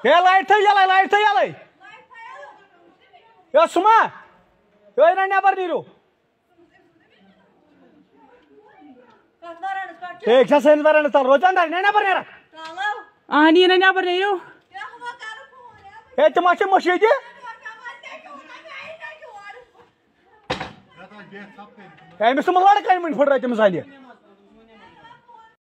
हे light थ यलै हे सुमा हे ना नेबर नीरो हे छ सेन बरन तल रोजन दार नेबर नेरा नी ना नेबर नीरो हे तमा छ मशीद हे मिस लड़का मन फुट रहा तमिस हाल